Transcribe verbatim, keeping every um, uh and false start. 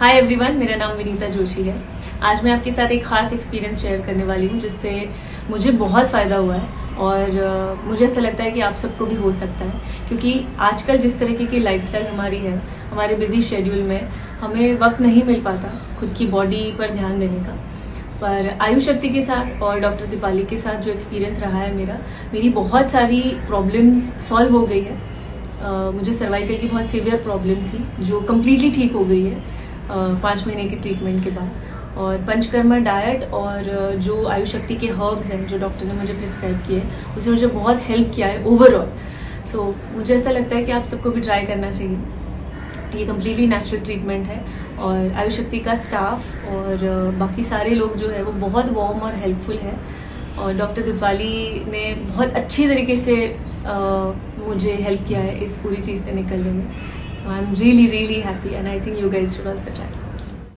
Hi everyone, मेरा नाम विनीता जोशी है। आज मैं आपके साथ एक खास एक्सपीरियंस शेयर करने वाली हूँ जिससे मुझे बहुत फ़ायदा हुआ है और uh, मुझे ऐसा लगता है कि आप सबको भी हो सकता है, क्योंकि आजकल जिस तरीके की लाइफस्टाइल हमारी है, हमारे बिजी शेड्यूल में हमें वक्त नहीं मिल पाता खुद की बॉडी पर ध्यान देने का। पर आयुष शक्ति के साथ और डॉक्टर दीपाली के साथ जो एक्सपीरियंस रहा है मेरा, मेरी बहुत सारी प्रॉब्लम्स सॉल्व हो गई है। uh, मुझे सर्वाइकल की बहुत सीवियर प्रॉब्लम थी जो कम्प्लीटली ठीक हो गई है पाँच महीने के ट्रीटमेंट के बाद। और पंचकर्मा डाइट और जो आयुष शक्ति के हर्ब्स हैं जो डॉक्टर ने मुझे प्रिस्क्राइब किए, उसने मुझे बहुत हेल्प किया है ओवरऑल। सो so, मुझे ऐसा लगता है कि आप सबको भी ट्राई करना चाहिए। ये कम्प्लीटली नेचुरल ट्रीटमेंट है और आयुष शक्ति का स्टाफ और बाकी सारे लोग जो है वो बहुत वार्म और हेल्पफुल है। और डॉक्टर दीपाली ने बहुत अच्छी तरीके से आ, मुझे हेल्प किया है इस पूरी चीज़ से निकलने में। I'm really really happy and I think you guys should also try.